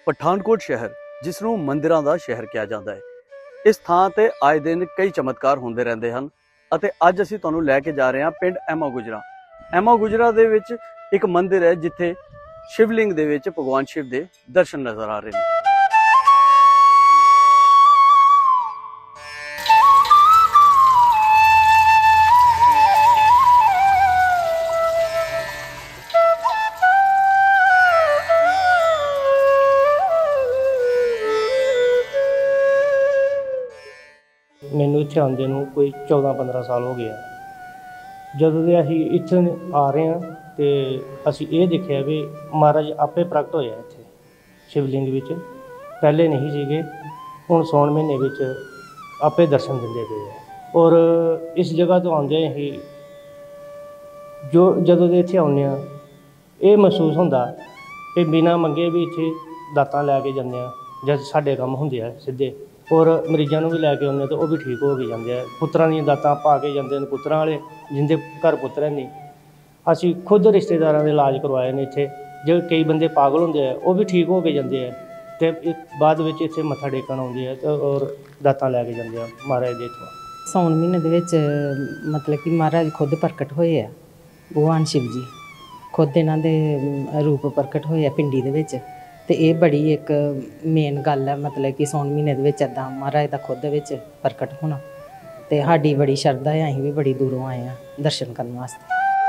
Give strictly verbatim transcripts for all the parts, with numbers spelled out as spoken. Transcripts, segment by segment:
ਪਠਾਨਕੋਟ ਸ਼ਹਿਰ ਜਿਸ ਨੂੰ ਮੰਦਿਰਾਂ ਦਾ ਸ਼ਹਿਰ ਕਿਹਾ ਜਾਂਦਾ ਹੈ। ਇਸ ਥਾਂ ਤੇ ਆਏ ਦਿਨ ਕਈ ਚਮਤਕਾਰ ਹੁੰਦੇ ਰਹਿੰਦੇ ਹਨ ਅਤੇ ਅੱਜ ਅਸੀਂ ਤੁਹਾਨੂੰ ਲੈ ਕੇ ਜਾ ਰਹੇ ਹਾਂ ਪਿੰਡ ਐਮਾ ਗੁਜਰਾ। ਐਮਾ ਗੁਜਰਾ ਦੇ ਵਿੱਚ ਇੱਕ ਮੰਦਿਰ ਹੈ ਜਿੱਥੇ ਸ਼ਿਵਲਿੰਗ ਦੇ ਵਿੱਚ ਭਗਵਾਨ ਸ਼ਿਵ ਦੇ ਦਰਸ਼ਨ ਨਜ਼ਰ ਆ ਰਹੇ ਨੇ। ਮੈਨੂੰ ਇੱਥੇ ਆਉਂਦੇ ਨੂੰ ਕੋਈ ਚੌਦਾਂ ਪੰਦਰਾਂ ਸਾਲ ਹੋ ਗਿਆ। ਜਦੋਂ ਦੇ ਅਸੀਂ ਇੱਥੇ ਆ ਰਹੇ ਹਾਂ ਤੇ ਅਸੀਂ ਇਹ ਦੇਖਿਆ ਵੀ ਮਹਾਰਾਜ ਆਪੇ ਪ੍ਰਗਟ ਹੋਇਆ ਇੱਥੇ ਸ਼ਿਵਲਿੰਗ ਵਿੱਚ। ਪਹਿਲੇ ਨਹੀਂ ਸੀਗੇ, ਹੁਣ ਸੌਣ ਮਹੀਨੇ ਵਿੱਚ ਆਪੇ ਦਰਸ਼ਨ ਦਿੰਦੇ ਪਏ ਆ। ਔਰ ਇਸ ਜਗ੍ਹਾ ਤੋਂ ਆਉਂਦੇ ਅਸੀਂ ਜੋ ਜਦੋਂ ਦੇ ਇੱਥੇ ਆਉਂਦੇ ਹਾਂ ਇਹ ਮਹਿਸੂਸ ਹੁੰਦਾ ਕਿ ਬਿਨਾਂ ਮੰਗੇ ਵੀ ਇੱਥੇ ਦਾਤਾਂ ਲੈ ਕੇ ਜਾਂਦੇ ਹਾਂ ਜਦ ਸਾਡੇ ਕੰਮ ਹੁੰਦੇ ਆ ਸਿੱਧੇ। ਔਰ ਮਰੀਜ਼ਾਂ ਨੂੰ ਵੀ ਲੈ ਕੇ ਆਉਂਦੇ ਤਾਂ ਉਹ ਵੀ ਠੀਕ ਹੋ ਕੇ ਜਾਂਦੇ ਆ। ਪੁੱਤਰਾਂ ਦੀਆਂ ਦਾਤਾਂ ਪਾ ਕੇ ਜਾਂਦੇ ਨੇ, ਪੁੱਤਰਾਂ ਵਾਲੇ ਜਿੰਦੇ ਘਰ ਪੁੱਤਰ ਨਹੀਂ। ਅਸੀਂ ਖੁਦ ਰਿਸ਼ਤੇਦਾਰਾਂ ਦੇ ਇਲਾਜ ਕਰਵਾਏ ਨੇ ਇੱਥੇ। ਜੇ ਕਈ ਬੰਦੇ ਪਾਗਲ ਹੁੰਦੇ ਆ ਉਹ ਵੀ ਠੀਕ ਹੋ ਕੇ ਜਾਂਦੇ ਆ ਅਤੇ ਬਾਅਦ ਵਿੱਚ ਇੱਥੇ ਮੱਥਾ ਟੇਕਣ ਆਉਂਦੇ ਆ ਅਤੇ ਔਰ ਦਾਤਾਂ ਲੈ ਕੇ ਜਾਂਦੇ ਆ ਮਹਾਰਾਜ ਦੇ ਇੱਥੋਂ। ਸਾਉਣ ਮਹੀਨੇ ਦੇ ਵਿੱਚ ਮਤਲਬ ਕਿ ਮਹਾਰਾਜ ਖੁਦ ਪ੍ਰਗਟ ਹੋਏ ਆ, ਭਗਵਾਨ ਸ਼ਿਵ ਜੀ ਖੁਦ ਇਹਨਾਂ ਦੇ ਰੂਪ ਪ੍ਰਗਟ ਹੋਏ ਆ ਪਿੰਡੀ ਦੇ ਵਿੱਚ। ਅਤੇ ਇਹ ਬੜੀ ਇੱਕ ਮੇਨ ਗੱਲ ਹੈ, ਮਤਲਬ ਕਿ ਸਾਉਣ ਮਹੀਨੇ ਦੇ ਵਿੱਚ ਇੱਦਾਂ ਮਹਾਰਾਜ ਦਾ ਖੁਦ ਵਿੱਚ ਪ੍ਰਗਟ ਹੋਣਾ। ਅਤੇ ਸਾਡੀ ਬੜੀ ਸ਼ਰਧਾ ਹੈ, ਅਸੀਂ ਵੀ ਬੜੀ ਦੂਰੋਂ ਆਏ ਹਾਂ ਦਰਸ਼ਨ ਕਰਨ ਵਾਸਤੇ।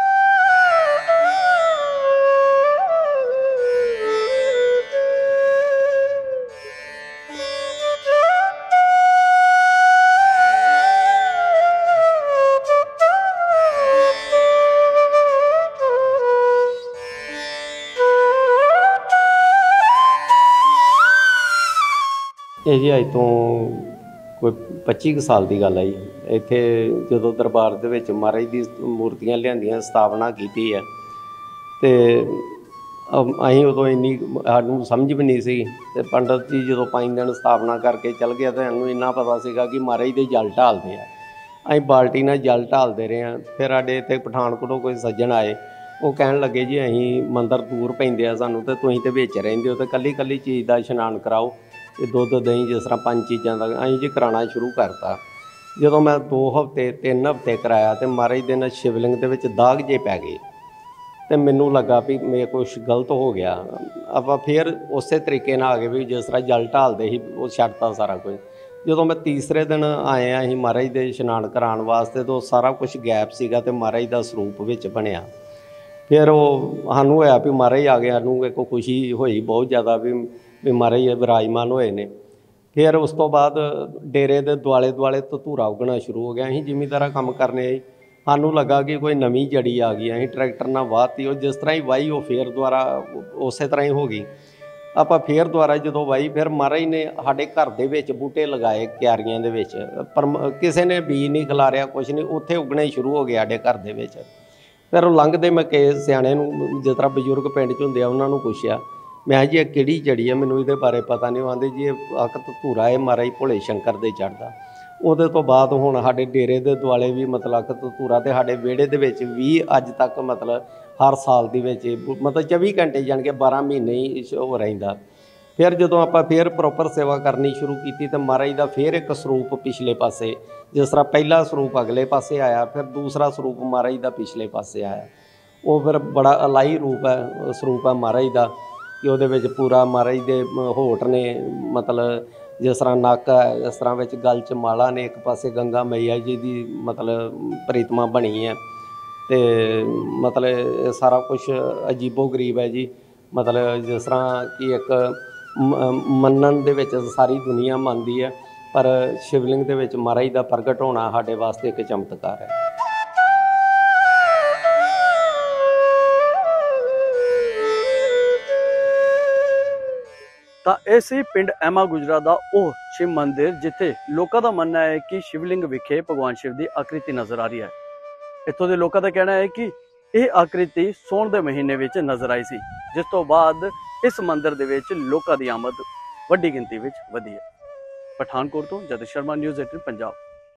ਇਹ ਜੀ ਅੱਜ ਤੋਂ ਕੋਈ ਪੱਚੀ ਕੁ ਸਾਲ ਦੀ ਗੱਲ ਹੈ ਜੀ। ਇੱਥੇ ਜਦੋਂ ਦਰਬਾਰ ਦੇ ਵਿੱਚ ਮਹਾਰਾਜ ਦੀ ਮੂਰਤੀਆਂ ਲਿਆਂਦੀਆਂ, ਸਥਾਪਨਾ ਕੀਤੀ ਹੈ ਅਤੇ ਅਸੀਂ ਉਦੋਂ ਇੰਨੀ ਸਾਨੂੰ ਸਮਝ ਵੀ ਨਹੀਂ ਸੀ। ਅਤੇ ਪੰਡਤ ਜੀ ਜਦੋਂ ਪੰਜ ਦਿਨ ਸਥਾਪਨਾ ਕਰਕੇ ਚੱਲ ਗਿਆ ਤਾਂ ਸਾਨੂੰ ਇੰਨਾ ਪਤਾ ਸੀਗਾ ਕਿ ਮਹਾਰਾਜ ਦੇ ਜਲ ਢਾਲਦੇ ਆ। ਅਸੀਂ ਬਾਲਟੀ ਨਾਲ ਜਲ ਢਾਲਦੇ ਰਹੇ ਹਾਂ। ਫਿਰ ਸਾਡੇ ਇੱਥੇ ਪਠਾਨਕੋਟੋਂ ਕੋਈ ਸੱਜਣ ਆਏ, ਉਹ ਕਹਿਣ ਲੱਗੇ ਜੀ ਅਸੀਂ ਮੰਦਰ ਦੂਰ ਪੈਂਦੇ ਆ ਸਾਨੂੰ, ਅਤੇ ਤੁਸੀਂ ਤਾਂ ਵਿੱਚ ਰਹਿੰਦੇ ਹੋ, ਅਤੇ ਇਕੱਲੀ ਇਕੱਲੀ ਚੀਜ਼ ਦਾ ਇਸ਼ਨਾਨ ਕਰਾਓ ਅਤੇ ਦੁੱਧ ਦਹੀਂ ਜਿਸ ਤਰ੍ਹਾਂ ਪੰਜ ਚੀਜ਼ਾਂ ਦਾ ਅਸੀਂ ਜੀ ਕਰਾਉਣਾ ਸ਼ੁਰੂ ਕਰਤਾ। ਜਦੋਂ ਮੈਂ ਦੋ ਹਫ਼ਤੇ ਤਿੰਨ ਹਫ਼ਤੇ ਕਰਾਇਆ ਅਤੇ ਮਹਾਰਾਜ ਦੇ ਨਾਲ ਸ਼ਿਵਲਿੰਗ ਦੇ ਵਿੱਚ ਦਾਗ ਜੇ ਪੈ ਗਏ ਅਤੇ ਮੈਨੂੰ ਲੱਗਾ ਵੀ ਮੇਰੇ ਕੁਛ ਗਲਤ ਹੋ ਗਿਆ। ਆਪਾਂ ਫਿਰ ਉਸੇ ਤਰੀਕੇ ਨਾਲ ਆ ਗਏ ਵੀ ਜਿਸ ਤਰ੍ਹਾਂ ਜਲ ਢਾਲਦੇ ਸੀ ਉਹ ਛੱਡਤਾ ਸਾਰਾ ਕੁਝ। ਜਦੋਂ ਮੈਂ ਤੀਸਰੇ ਦਿਨ ਆਏ ਅਸੀਂ ਮਹਾਰਾਜ ਦੇ ਇਸ਼ਨਾਨ ਕਰਾਉਣ ਵਾਸਤੇ ਤਾਂ ਸਾਰਾ ਕੁਛ ਗੈਪ ਸੀਗਾ ਅਤੇ ਮਹਾਰਾਜ ਦਾ ਸਰੂਪ ਵਿੱਚ ਬਣਿਆ। ਫਿਰ ਉਹ ਸਾਨੂੰ ਹੋਇਆ ਵੀ ਮਹਾਰਾਜ ਆ ਗਿਆ, ਸਾਨੂੰ ਇੱਕ ਖੁਸ਼ੀ ਹੋਈ ਬਹੁਤ ਜ਼ਿਆਦਾ ਵੀ ਵੀ ਮਹਾਰਾਜ ਵਿਰਾਜਮਾਨ ਹੋਏ ਨੇ। ਫਿਰ ਉਸ ਤੋਂ ਬਾਅਦ ਡੇਰੇ ਦੇ ਦੁਆਲੇ ਦੁਆਲੇ ਧਤੂਰਾ ਉੱਗਣਾ ਸ਼ੁਰੂ ਹੋ ਗਿਆ। ਅਸੀਂ ਜ਼ਿਮੀਂਦਾਰਾਂ ਕੰਮ ਕਰਨੇ ਆਏ, ਸਾਨੂੰ ਲੱਗਾ ਕਿ ਕੋਈ ਨਵੀਂ ਜੜੀ ਆ ਗਈ। ਅਸੀਂ ਟਰੈਕਟਰ ਨਾਲ ਵਾਹਤੀ, ਉਹ ਜਿਸ ਤਰ੍ਹਾਂ ਹੀ ਵਾਹੀ ਉਹ ਫੇਰ ਦੁਆਰਾ ਉਸੇ ਤਰ੍ਹਾਂ ਹੀ ਹੋ ਗਈ। ਆਪਾਂ ਫੇਰ ਦੁਆਰਾ ਜਦੋਂ ਵਾਹੀ, ਫਿਰ ਮਹਾਰਾਜ ਨੇ ਸਾਡੇ ਘਰ ਦੇ ਵਿੱਚ ਬੂਟੇ ਲਗਾਏ ਕਿਆਰੀਆਂ ਦੇ ਵਿੱਚ, ਪਰ ਕਿਸੇ ਨੇ ਬੀਜ ਨਹੀਂ ਖਿਲਾਰਿਆ, ਕੁਛ ਨਹੀਂ, ਉੱਥੇ ਉੱਗਣੇ ਸ਼ੁਰੂ ਹੋ ਗਏ ਸਾਡੇ ਘਰ ਦੇ ਵਿੱਚ। ਫਿਰ ਉਹ ਲੰਘਦੇ ਮੈਂ ਕਿਸੇ ਸਿਆਣੇ ਨੂੰ, ਜਿਸ ਤਰ੍ਹਾਂ ਬਜ਼ੁਰਗ ਪਿੰਡ 'ਚ ਹੁੰਦੇ ਆ, ਉਹਨਾਂ ਨੂੰ ਪੁੱਛਿਆ, ਮੈਂ ਜੀ ਇਹ ਕਿਹੜੀ ਜੜੀ ਆ, ਮੈਨੂੰ ਇਹਦੇ ਬਾਰੇ ਪਤਾ ਨਹੀਂ। ਉਹ ਆਂਦੇ ਜੀ ਇਹ ਅੱਕ ਧਤੂਰਾ ਹੈ, ਮਹਾਰਾਜ ਭੋਲੇ ਸ਼ੰਕਰ ਦੇ ਚੜ੍ਹਦਾ। ਉਹਦੇ ਤੋਂ ਬਾਅਦ ਹੁਣ ਸਾਡੇ ਡੇਰੇ ਦੇ ਦੁਆਲੇ ਵੀ ਮਤਲਬ ਅੱਕ ਧਤੂਰਾ, ਅਤੇ ਸਾਡੇ ਵਿਹੜੇ ਦੇ ਵਿੱਚ ਵੀ ਅੱਜ ਤੱਕ ਮਤਲਬ ਹਰ ਸਾਲ ਦੇ ਵਿੱਚ ਮਤਲਬ ਚੌਵੀ ਘੰਟੇ ਜਾਣ ਕੇ ਬਾਰਾਂ ਮਹੀਨੇ ਹੀ ਉਹ ਰਹਿੰਦਾ। ਫਿਰ ਜਦੋਂ ਆਪਾਂ ਫਿਰ ਪ੍ਰੋਪਰ ਸੇਵਾ ਕਰਨੀ ਸ਼ੁਰੂ ਕੀਤੀ ਤਾਂ ਮਹਾਰਾਜ ਦਾ ਫਿਰ ਇੱਕ ਸਰੂਪ ਪਿਛਲੇ ਪਾਸੇ, ਜਿਸ ਤਰ੍ਹਾਂ ਪਹਿਲਾ ਸਰੂਪ ਅਗਲੇ ਪਾਸੇ ਆਇਆ, ਫਿਰ ਦੂਸਰਾ ਸਰੂਪ ਮਹਾਰਾਜ ਦਾ ਪਿਛਲੇ ਪਾਸੇ ਆਇਆ। ਉਹ ਫਿਰ ਬੜਾ ਇਲਾਹੀ ਰੂਪ ਹੈ, ਸਰੂਪ ਹੈ ਮਹਾਰਾਜ ਦਾ ਕਿ ਉਹਦੇ ਵਿੱਚ ਪੂਰਾ ਮਹਾਰਾਜ ਦੇ ਹੋਠ ਨੇ, ਮਤਲਬ ਜਿਸ ਤਰ੍ਹਾਂ ਨੱਕ ਹੈ, ਇਸ ਤਰ੍ਹਾਂ ਵਿੱਚ ਗਲ 'ਚ ਮਾਲਾ ਨੇ, ਇੱਕ ਪਾਸੇ ਗੰਗਾ ਮਈਆ ਜੀ ਦੀ ਮਤਲਬ ਪ੍ਰੀਤਮਾ ਬਣੀ ਹੈ। ਅਤੇ ਮਤਲਬ ਇਹ ਸਾਰਾ ਕੁਛ ਅਜੀਬੋ ਗਰੀਬ ਹੈ ਜੀ। ਮਤਲਬ ਜਿਸ ਤਰ੍ਹਾਂ ਕਿ ਇੱਕ ਮੰਨਣ ਦੇ ਵਿੱਚ ਸਾਰੀ ਦੁਨੀਆ ਮੰਨਦੀ ਹੈ, ਪਰ ਸ਼ਿਵਲਿੰਗ ਦੇ ਵਿੱਚ ਮਹਾਰਾਜ ਦਾ ਪ੍ਰਗਟ ਹੋਣਾ ਸਾਡੇ ਵਾਸਤੇ ਇੱਕ ਚਮਤਕਾਰ ਹੈ। ਤਾਂ ਇਹ ਸੀ ਪਿੰਡ ਐਮਾ ਗੁਜਰਾ ਦਾ ਉਹ ਸ਼ਿਵ ਮੰਦਿਰ ਜਿੱਥੇ ਲੋਕਾਂ ਦਾ ਮੰਨਣਾ ਹੈ ਕਿ ਸ਼ਿਵਲਿੰਗ ਵਿਖੇ ਭਗਵਾਨ ਸ਼ਿਵ ਦੀ ਆਕ੍ਰਿਤੀ ਨਜ਼ਰ ਆ ਰਹੀ ਹੈ। ਇੱਥੋਂ ਦੇ ਲੋਕਾਂ ਦਾ ਕਹਿਣਾ ਹੈ ਕਿ ਇਹ ਆਕ੍ਰਿਤੀ ਸੌਣ ਦੇ ਮਹੀਨੇ ਵਿੱਚ ਨਜ਼ਰ ਆਈ ਸੀ, ਜਿਸ ਤੋਂ ਬਾਅਦ ਇਸ ਮੰਦਿਰ ਦੇ ਵਿੱਚ ਲੋਕਾਂ ਦੀ ਆਮਦ ਵੱਡੀ ਗਿਣਤੀ ਵਿੱਚ ਵਧੀ ਹੈ। ਪਠਾਨਕੋਟ ਤੋਂ ਜਤਿਨ ਸ਼ਰਮਾ, ਨਿਊਜ਼ ਅਠਾਰਾਂ ਪੰਜਾਬ।